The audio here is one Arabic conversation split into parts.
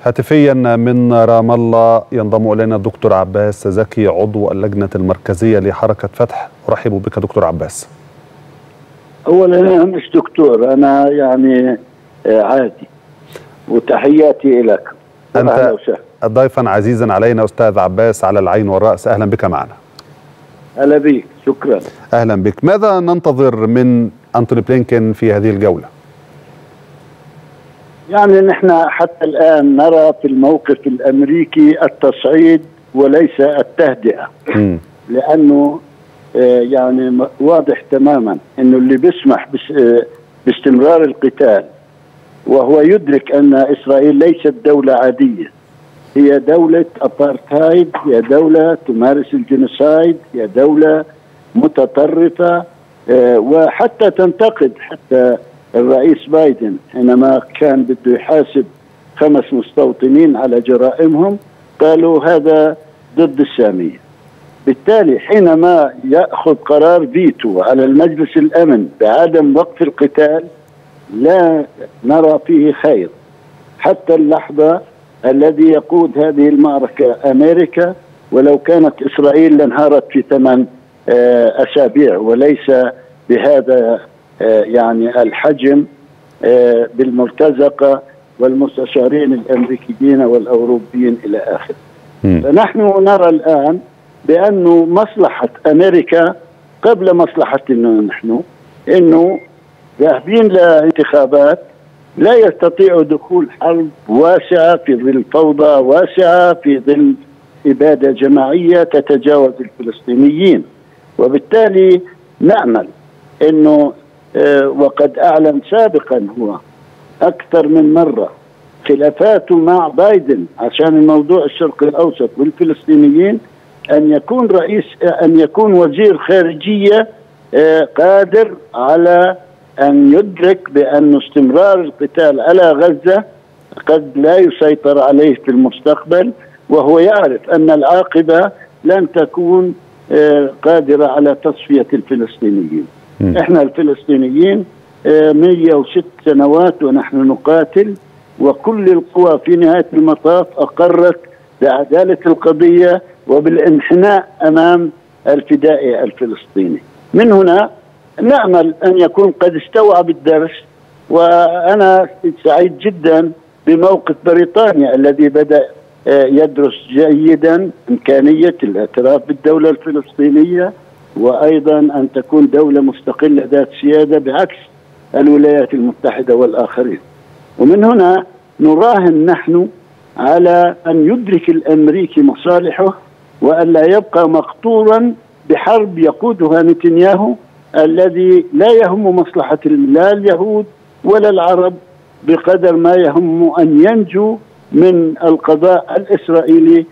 هاتفيا من رام الله ينضم الينا الدكتور عباس زكي عضو اللجنه المركزيه لحركه فتح. ارحب بك دكتور عباس. اولا انا مش دكتور، انا يعني عادي، وتحياتي لك. انت ضيفا عزيزا علينا استاذ عباس، على العين والراس، اهلا بك معنا. اهلا بك، شكرا. اهلا بك. ماذا ننتظر من أنتوني بلينكن في هذه الجوله؟ يعني نحن حتى الآن نرى في الموقف الأمريكي التصعيد وليس التهدئة. لأنه يعني واضح تماما أنه اللي بيسمح باستمرار القتال وهو يدرك أن إسرائيل ليست دولة عادية، هي دولة أبارتهايد، هي دولة تمارس الجنوسايد، هي دولة متطرفة، وحتى تنتقد حتى الرئيس بايدن حينما كان بده يحاسب 5 مستوطنين على جرائمهم، قالوا هذا ضد السامية. بالتالي حينما يأخذ قرار فيتو على المجلس الأمن بعدم وقف القتال لا نرى فيه خير. حتى اللحظة الذي يقود هذه المعركة أمريكا، ولو كانت إسرائيل لانهارت في 8 أسابيع وليس بهذا يعني الحجم بالمرتزقة والمستشارين الأمريكيين والأوروبيين إلى آخره. فنحن نرى الآن بأنه مصلحة أمريكا قبل مصلحتنا نحن، إنه ذاهبين لانتخابات لا يستطيعوا دخول حرب واسعة في ظل فوضى واسعة، في ظل إبادة جماعية تتجاوز الفلسطينيين. وبالتالي نأمل إنه وقد أعلن سابقا هو أكثر من مرة خلافاته مع بايدن عشان الموضوع الشرق الأوسط والفلسطينيين، أن يكون وزير خارجية قادر على أن يدرك بأن استمرار القتال على غزة قد لا يسيطر عليه في المستقبل، وهو يعرف أن العاقبة لن تكون قادرة على تصفية الفلسطينيين. احنا الفلسطينيين 106 سنوات ونحن نقاتل، وكل القوى في نهاية المطاف أقرت بعدالة القضية وبالانحناء أمام الفدائي الفلسطيني. من هنا نأمل أن يكون قد استوعب الدرس. وأنا سعيد جدا بموقف بريطانيا الذي بدأ يدرس جيدا إمكانية الاعتراف بالدولة الفلسطينية، وأيضا أن تكون دولة مستقلة ذات سيادة بعكس الولايات المتحدة والآخرين. ومن هنا نراهن نحن على أن يدرك الأمريكي مصالحه، وأن لا يبقى مقطورا بحرب يقودها نتنياهو الذي لا يهم مصلحة لا اليهود ولا العرب بقدر ما يهم أن ينجو من القضاء الإسرائيلي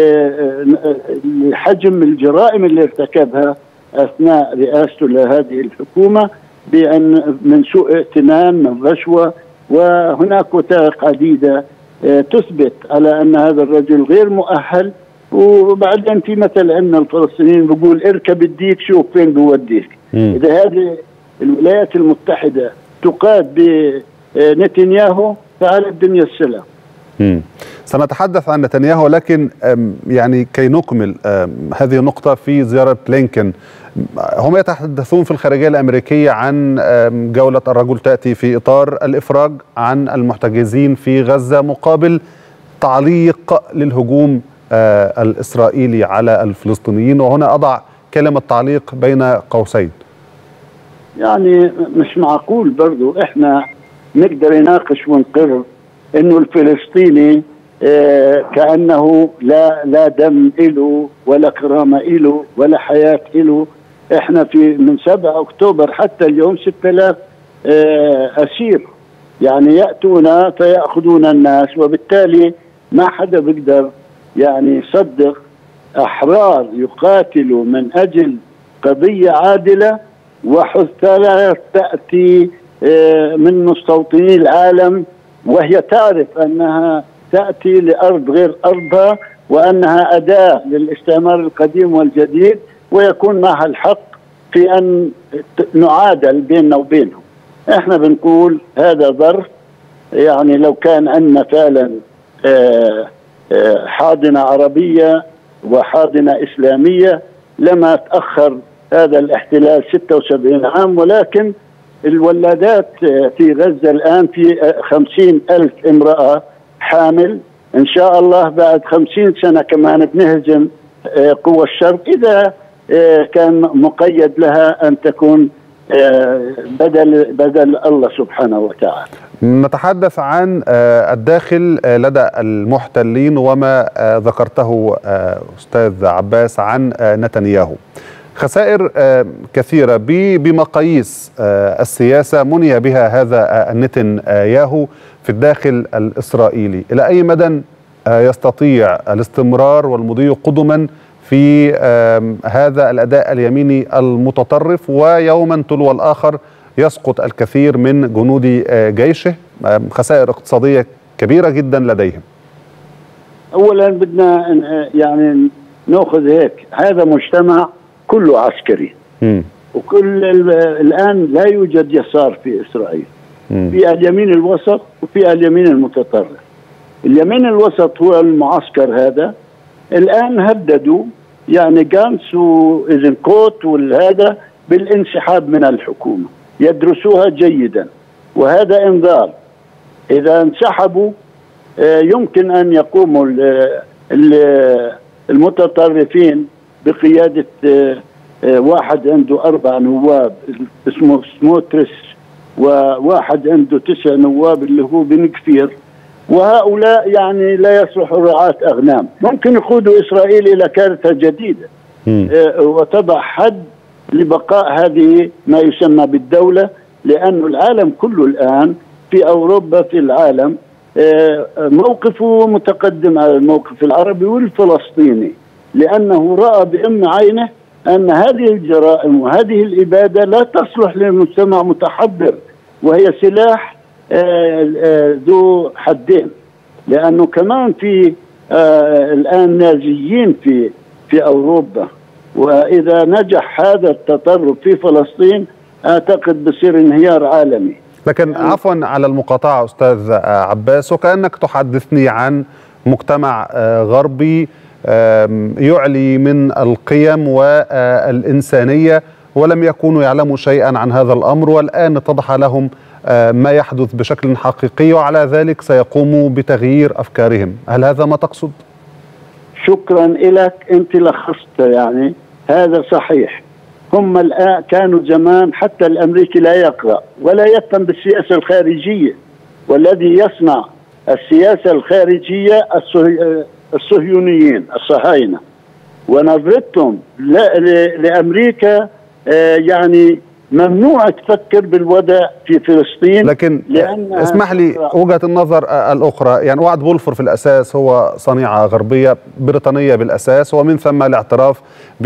لحجم الجرائم اللي ارتكبها أثناء رئاسته لهذه الحكومة، بأن من سوء ائتمان، من رشوة، وهناك وثائق عديدة تثبت على أن هذا الرجل غير مؤهل. وبعدين في مثل أن الفلسطينيين بيقول اركب الديك شوف فين بيوديك. إذا هذه الولايات المتحدة تقاد بنتنياهو فعلى الدنيا السلام. سنتحدث عن نتنياهو، لكن يعني كي نكمل هذه النقطة في زيارة بلينكن، هم يتحدثون في الخارجية الأمريكية عن جولة الرجل تأتي في إطار الإفراج عن المحتجزين في غزة مقابل تعليق للهجوم الإسرائيلي على الفلسطينيين، وهنا أضع كلمة تعليق بين قوسين. يعني مش معقول برضو احنا نقدر نناقش ونقر انه الفلسطيني كأنه لا دم له ولا كرامة له ولا حياة له. احنا من 7 أكتوبر حتى اليوم 6000 أسير يعني يأتون فيأخذون الناس، وبالتالي ما حدا بيقدر يعني يصدق أحرار يقاتلوا من أجل قضية عادلة وحثالات تأتي من مستوطني العالم، وهي تعرف أنها تأتي لأرض غير أرضها، وأنها أداة للاستعمار القديم والجديد، ويكون معها الحق في أن نعادل بيننا وبينهم. احنا بنقول هذا ظرف، يعني لو كان عندنا فعلا حاضنة عربية وحاضنة إسلامية لما تأخر هذا الاحتلال 76 عام. ولكن الولادات في غزة الآن في 50,000 امرأة حامل. إن شاء الله بعد 50 سنة كمان بنهزم قوى الشر إذا كان مقيد لها أن تكون بدل الله سبحانه وتعالى. نتحدث عن الداخل لدى المحتلين وما ذكرته أستاذ عباس عن نتنياهو. خسائر كثيرة بمقاييس السياسة مني بها هذا نتنياهو في الداخل الإسرائيلي. إلى أي مدى يستطيع الاستمرار والمضي قدما في هذا الأداء اليميني المتطرف، ويوما تلو الآخر يسقط الكثير من جنود جيشه؟ خسائر اقتصادية كبيرة جدا لديهم. أولا بدنا يعني نأخذ هيك، هذا مجتمع كله عسكري. وكل الآن لا يوجد يسار في إسرائيل. في اليمين الوسط وفي اليمين المتطرف. اليمين الوسط هو المعسكر هذا. الآن هددوا يعني جانس وإيزنكوت والهذا بالانسحاب من الحكومة، يدرسوها جيدا وهذا انذار. إذا انسحبوا يمكن أن يقوموا المتطرفين بقيادة واحد عنده 4 نواب اسمه سموتريس، وواحد عنده 9 نواب اللي هو بن كفير، وهؤلاء يعني لا يصلحوا رعاة أغنام. ممكن يقودوا إسرائيل إلى كارثة جديدة وتضع حد لبقاء هذه ما يسمى بالدولة، لأن العالم كله الآن في أوروبا في العالم موقفه متقدم على الموقف العربي والفلسطيني، لأنه رأى بأم عينه أن هذه الجرائم وهذه الإبادة لا تصلح لمجتمع متحضر، وهي سلاح ذو حدين. لأنه كمان في الآن نازيين في أوروبا، وإذا نجح هذا التطرف في فلسطين أعتقد بصير انهيار عالمي. لكن عفوا على المقاطعة أستاذ عباس، وكأنك تحدثني عن مجتمع غربي يعلي من القيم والإنسانية، ولم يكونوا يعلموا شيئا عن هذا الأمر، والآن اتضح لهم ما يحدث بشكل حقيقي، وعلى ذلك سيقوموا بتغيير أفكارهم. هل هذا ما تقصد؟ شكرا لك، أنت لخصت يعني هذا صحيح. هم الآن كانوا زمان حتى الأمريكي لا يقرأ ولا يهتم بالسياسة الخارجية، والذي يصنع السياسة الخارجية الصهيونيين الصهاينة، ونظرتهم لأمريكا يعني ممنوع تفكر بالوضع في فلسطين. لكن اسمح لي وجهة النظر الأخرى، يعني وعد بولفور في الأساس هو صنيعة غربية بريطانية بالأساس، ومن ثم الاعتراف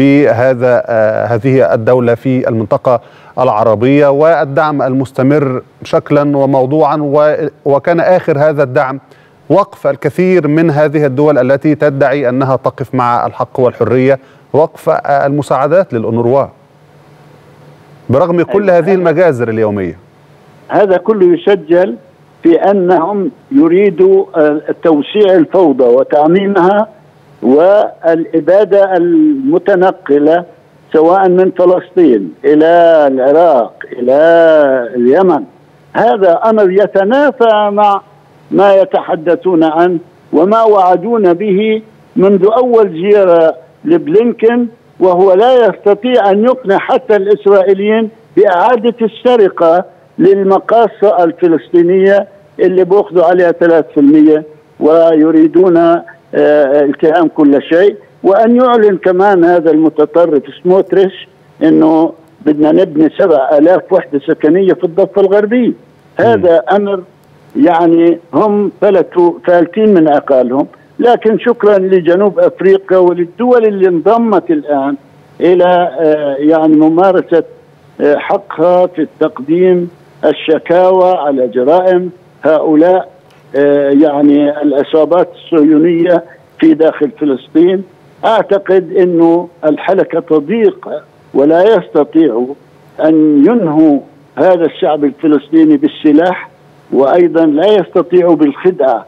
هذه الدولة في المنطقة العربية والدعم المستمر شكلا وموضوعا، وكان آخر هذا الدعم وقف الكثير من هذه الدول التي تدعي أنها تقف مع الحق والحرية، وقف المساعدات للأونروا برغم كل هذه المجازر اليومية. هذا كله يسجل في أنهم يريدوا توسيع الفوضى وتعميمها والإبادة المتنقلة سواء من فلسطين إلى العراق إلى اليمن. هذا أمر يتنافى مع ما يتحدثون عنه وما وعدون به منذ أول زيارة لبلينكن، وهو لا يستطيع أن يقنع حتى الإسرائيليين بإعادة السرقة للمقاصة الفلسطينية اللي بيأخذوا عليها 3%، ويريدون التئام كل شيء. وأن يعلن كمان هذا المتطرف سموتريش أنه بدنا نبني 7,000 وحدة سكنية في الضفة الغربية. هذا أمر يعني هم فالتين من عقالهم. لكن شكرا لجنوب أفريقيا وللدول اللي انضمت الآن إلى يعني ممارسة حقها في التقديم الشكاوى على جرائم هؤلاء يعني العصابات الصهيونية في داخل فلسطين. أعتقد أنه الحلقة تضيق ولا يستطيعوا أن ينهوا هذا الشعب الفلسطيني بالسلاح، وأيضا لا يستطيعوا بالخدعة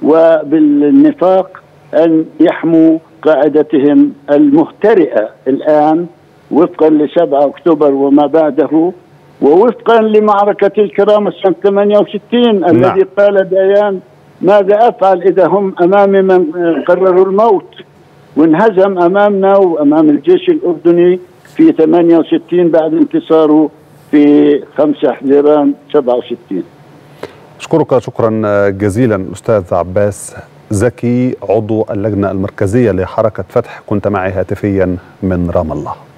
وبالنفاق أن يحموا قاعدتهم المهترئة الآن وفقا ل7 أكتوبر وما بعده، ووفقا لمعركة الكرامة سنة 68 الذي قال ديان ماذا أفعل إذا هم أمام من قرروا الموت، وانهزم أمامنا وأمام الجيش الأردني في 68 بعد انتصاره في 5 حزيران 67. أشكرك شكرا جزيلا أستاذ عباس زكي، عضو اللجنة المركزية لحركة فتح، كنت معي هاتفيا من رام الله.